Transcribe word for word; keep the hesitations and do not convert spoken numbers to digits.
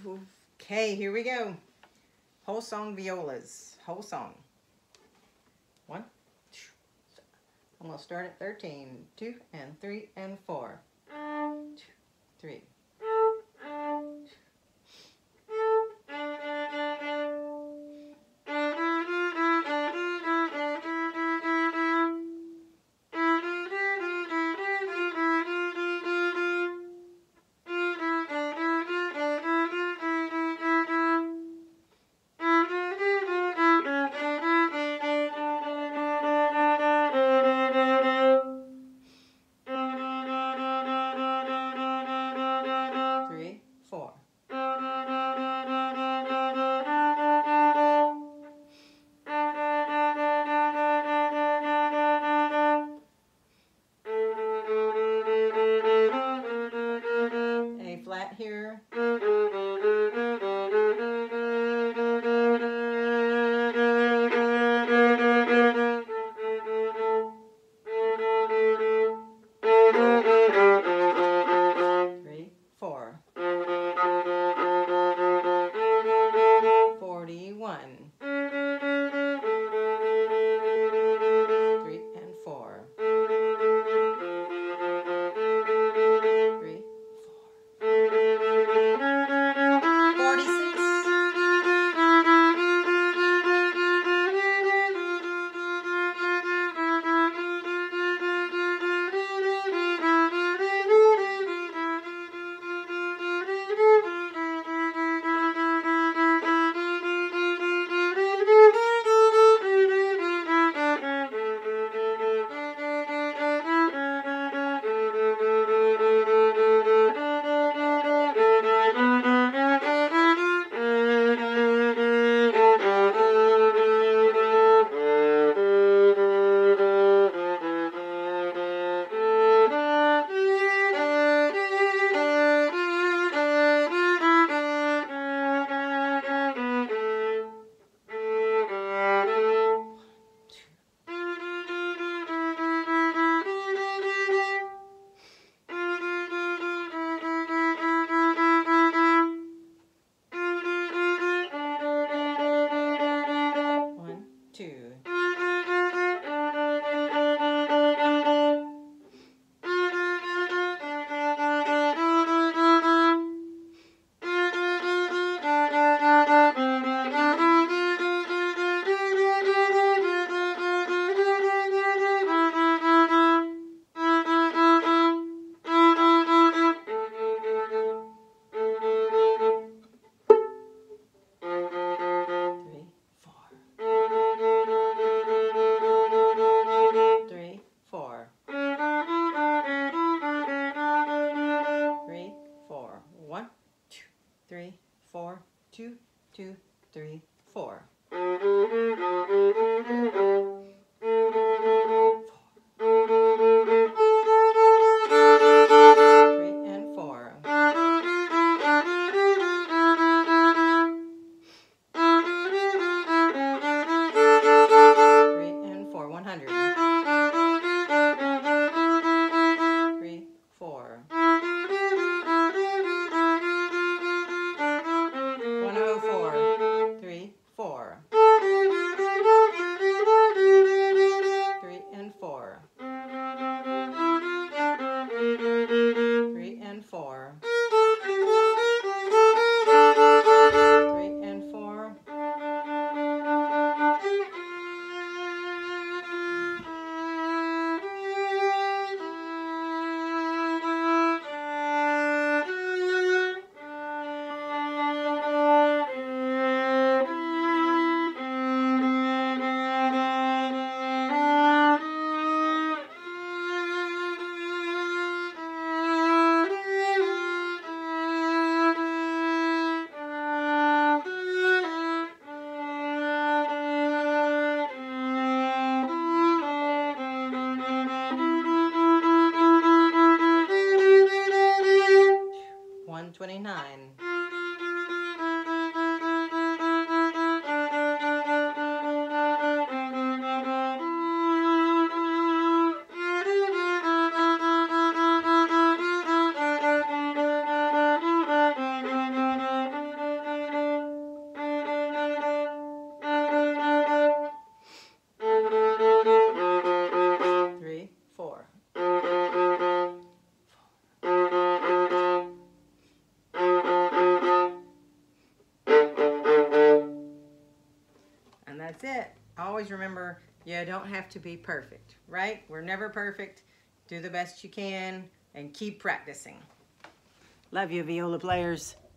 Okay, here we go. Whole song violas. Whole song. One, two. I'm going to start at thirteen. Two and three and four. Two, three. Flat here. Three, four. Forty-one. Three and four. Three, three, four, two, two, three, four. one twenty-nine. That's it. Always remember, you don't have to be perfect, right? We're never perfect. Do the best you can and keep practicing. Love you, viola players.